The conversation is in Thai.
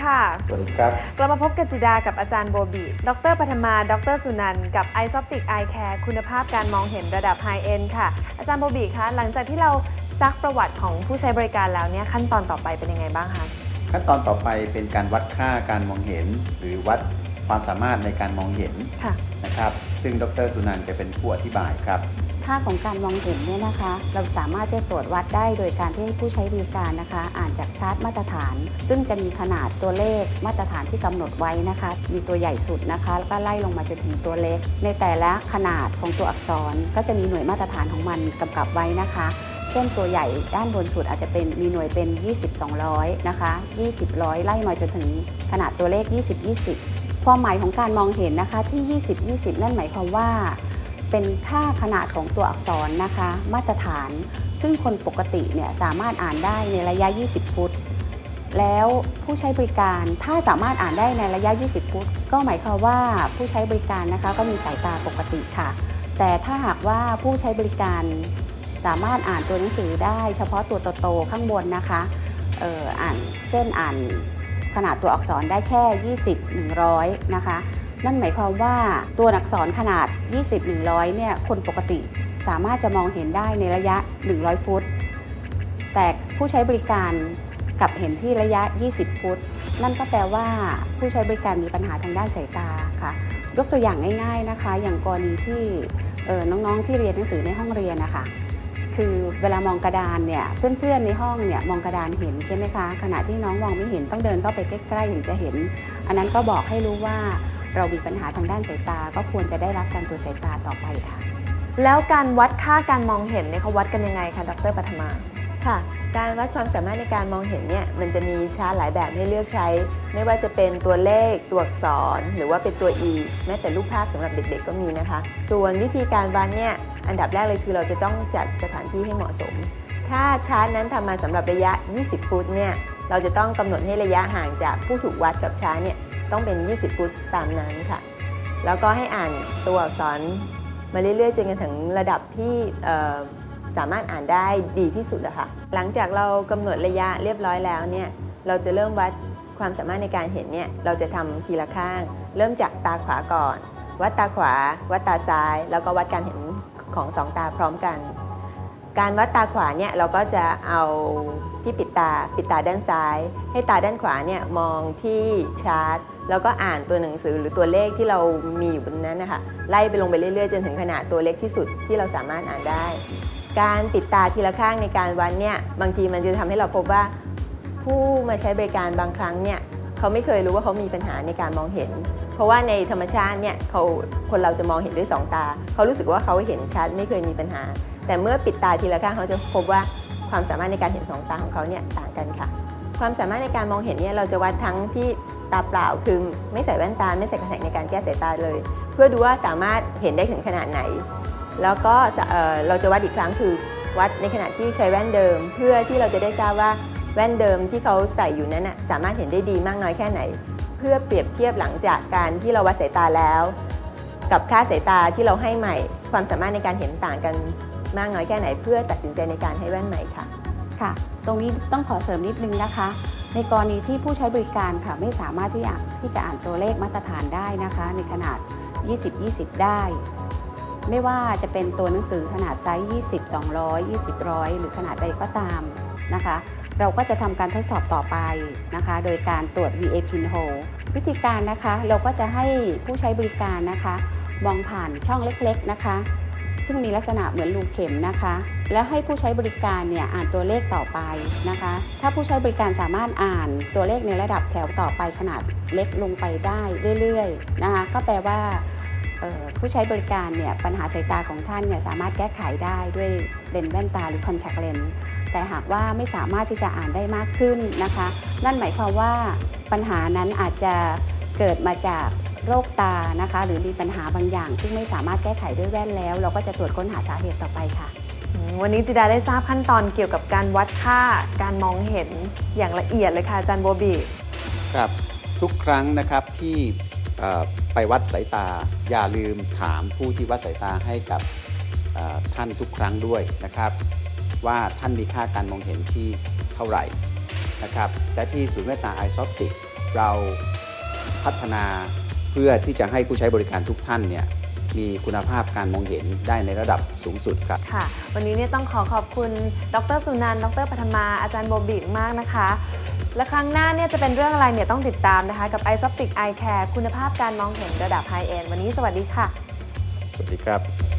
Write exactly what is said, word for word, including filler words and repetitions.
ค่ะสวัสดีครับกลับมาพบกับจิดากับอาจารย์โบบีดรปฐมาดรสุนันท์กับ iSoptic Eye Care คุณภาพการมองเห็นระดับ High End ค่ะอาจารย์โบบีคะหลังจากที่เราซักประวัติของผู้ใช้บริการแล้วเนี่ยขั้นตอนต่อไปเป็นยังไงบ้างคะขั้นตอนต่อไปเป็นการวัดค่าการมองเห็นหรือวัดความสามารถในการมองเห็นนะครับซึ่งดรสุนันท์จะเป็นผู้อธิบายครับค่าของการมองเห็นเนี่ยนะคะเราสามารถจะตรวจวัดได้โดยการที่ผู้ใช้บริการนะคะอ่านจากชาร์ตมาตรฐานซึ่งจะมีขนาดตัวเลขมาตรฐานที่กำหนดไว้นะคะมีตัวใหญ่สุดนะคะแล้วก็ไล่ลงมาจนถึงตัวเล็กในแต่ละขนาดของตัวอักษรก็จะมีหน่วยมาตรฐานของมันกำกับไว้นะคะเช่นตัวใหญ่ด้านบนสุดอาจจะเป็นมีหน่วยเป็นยี่สิบ สองร้อยนะคะยี่สิบ ร้อยไล่มาจนถึงขนาดตัวเลขยี่สิบ ยี่สิบความหมายของการมองเห็นนะคะที่ยี่สิบ ยี่สิบนั่นหมายความว่าเป็นค่าขนาดของตัวอักษรนะคะมาตรฐานซึ่งคนปกติเนี่ยสามารถอ่านได้ในระยะยี่สิบฟุตแล้วผู้ใช้บริการถ้าสามารถอ่านได้ในระยะยี่สิบฟุตก็หมายความว่าผู้ใช้บริการนะคะก็มีสายตาปกติค่ะแต่ถ้าหากว่าผู้ใช้บริการสามารถอ่านตัวหนังสือได้เฉพาะตัวโตๆข้างบนนะคะเอ่ออ่านเช่นอ่านขนาดตัวอักษรได้แค่ยี่สิบ หนึ่งร้อยนะคะนั่นหมายความว่าตัวอักษรขนาดยี่สิบ หนึ่งร้อยเนี่ยคนปกติสามารถจะมองเห็นได้ในระยะหนึ่งร้อยฟุตแต่ผู้ใช้บริการกลับเห็นที่ระยะยี่สิบฟุตนั่นก็แปลว่าผู้ใช้บริการมีปัญหาทางด้านสายตาค่ะยกตัวอย่างง่ายๆนะคะอย่างกรณีที่น้องๆที่เรียนหนังสือในห้องเรียนนะคะคือเวลามองกระดานเนี่ยเพื่อนๆในห้องเนี่ยมองกระดานเห็นใช่ไหมคะขณะที่น้องมองไม่เห็นต้องเดินเข้าไปใกล้ๆถึงจะเห็นอันนั้นก็บอกให้รู้ว่าเรามีปัญหาทางด้านสายตาก็ควรจะได้รับการตรวจสายตาต่อไปค่ะแล้วการวัดค่าการมองเห็นเนี่ยเขาวัดกันยังไงคะดรปฐมาค่ะการวัดความสามารถในการมองเห็นเนี่ยมันจะมีชาร์ตหลายแบบให้เลือกใช้ไม่ว่าจะเป็นตัวเลขตัวอักษรหรือว่าเป็นตัว E แม้แต่รูปภาพสำหรับเด็กๆก็มีนะคะส่วนวิธีการวัดเนี่ยอันดับแรกเลยคือเราจะต้องจัดสถานที่ให้เหมาะสมถ้าชาร์ตนั้นทำมาสำหรับระยะยี่สิบฟุตเนี่ยเราจะต้องกำหนดให้ระยะห่างจากผู้ถูกวัดกับชาร์ตเนี่ยต้องเป็นยี่สิบฟุตตามนั้นค่ะแล้วก็ให้อ่านตัวอักษรมาเรื่อยๆจนกระทั่งระดับที่สามารถอ่านได้ดีที่สุดอะค่ะหลังจากเรากำหนดระยะเรียบร้อยแล้วเนี่ยเราจะเริ่มวัดความสามารถในการเห็นเนี่ยเราจะทำทีละข้างเริ่มจากตาขวาก่อนวัดตาขวาวัดตาซ้ายแล้วก็วัดการเห็นของสองตาพร้อมกันการวัดตาขวาเนี่ยเราก็จะเอาที่ปิดตาปิดตาด้านซ้ายให้ตาด้านขวาเนี่ยมองที่ชาร์ตแล้วก็อ่านตัวหนังสือหรือตัวเลขที่เรามีอยู่บนนั้นนะคะไล่ไปลงไปเรื่อยๆจนถึงขนาดตัวเล็กที่สุดที่เราสามารถอ่านได้การปิดตาทีละข้างในการวัดเนี่ยบางทีมันจะทำให้เราพบว่าผู้มาใช้บริการบางครั้งเนี่ยเขาไม่เคยรู้ว่าเขามีปัญหาในการมองเห็นเพราะว่าในธรรมชาติเนี่ยเขาคนเราจะมองเห็นด้วยสองตาเขารู้สึกว่าเขาเห็นชัดไม่เคยมีปัญหาแต่เมื่อปิดตาทีละข้างเขาจะพบว่าความสามารถในการเห็นสองตาของเขาเนี่ยต่างกันค่ะความสามารถในการมองเห็นเนี่ยเราจะวัดทั้งที่ตาเปล่าคือไม่ใส่แว่นตาไม่ใส่คอนแทคในการแก้สายตาเลยเพื่อดูว่าสามารถเห็นได้ถึงขนาดไหนแล้วก็เราจะวัดอีกครั้งคือวัดในขณะที่ใช้แว่นเดิมเพื่อที่เราจะได้ทราบว่าแว่นเดิมที่เขาใส่อยู่นั้นสามารถเห็นได้ดีมากน้อยแค่ไหนเพื่อเปรียบเทียบหลังจากการที่เราวัดสายตาแล้วกับค่าสายตาที่เราให้ใหม่ความสามารถในการเห็นต่างกันมากน้อยแค่ไหนเพื่อตัดสินใจในการให้แว่นใหม่ค่ะค่ะตรงนี้ต้องขอเสริมนิดนึงนะคะในกรณีที่ผู้ใช้บริการค่ะไม่สามารถที่จะที่จะอ่านตัวเลขมาตรฐานได้นะคะในขนาดยี่สิบ ยี่สิบได้ไม่ว่าจะเป็นตัวหนังสือขนาดไซส์ยี่สิบ สองร้อย ยี่สิบ หนึ่งร้อยหรือขนาดใดก็ตามนะคะเราก็จะทำการทดสอบต่อไปนะคะโดยการตรวจ วี เอ Pinhole วิธีการนะคะเราก็จะให้ผู้ใช้บริการนะคะมองผ่านช่องเล็กๆนะคะซึ่งมีลักษณะเหมือนรูเข็มนะคะแล้วให้ผู้ใช้บริการเนี่ยอ่านตัวเลขต่อไปนะคะถ้าผู้ใช้บริการสามารถอ่านตัวเลขในระดับแถวต่อไปขนาดเล็กลงไปได้เรื่อยๆนะคะก็แปลว่าผู้ใช้บริการเนี่ยปัญหาสายตาของท่านเนี่ยสามารถแก้ไขได้ด้วยเลนส์แว่นตาหรือคอนแทคเลนส์แต่หากว่าไม่สามารถที่จะอ่านได้มากขึ้นนะคะนั่นหมายความว่าปัญหานั้นอาจจะเกิดมาจากโรคตานะคะหรือมีปัญหาบางอย่างซึ่งไม่สามารถแก้ไขด้วยแว่นแล้วเราก็จะตรวจค้นหาสาเหตุต่อไปค่ะวันนี้จิดาได้ทราบขั้นตอนเกี่ยวกับการวัดค่าการมองเห็นอย่างละเอียดเลยค่ะอาจารย์โบบีครับทุกครั้งนะครับที่ไปวัดสายตาอย่าลืมถามผู้ที่วัดสายตาให้กับท่านทุกครั้งด้วยนะครับว่าท่านมีค่าการมองเห็นที่เท่าไหร่นะครับและที่ศูนย์แว่นตา iSoptic เราพัฒนาเพื่อที่จะให้ผู้ใช้บริการทุกท่านเนี่ยมีคุณภาพการมองเห็นได้ในระดับสูงสุดครับค่ะวันนี้เนี่ยต้องขอขอบคุณดร.สุนันท์ ดร.ปฐมาอาจารย์โบบีมากนะคะและครั้งหน้าเนี่ยจะเป็นเรื่องอะไรเนี่ยต้องติดตามนะคะกับ iSoptic Eye Care คุณภาพการมองเห็นระดับ High End วันนี้สวัสดีค่ะสวัสดีครับ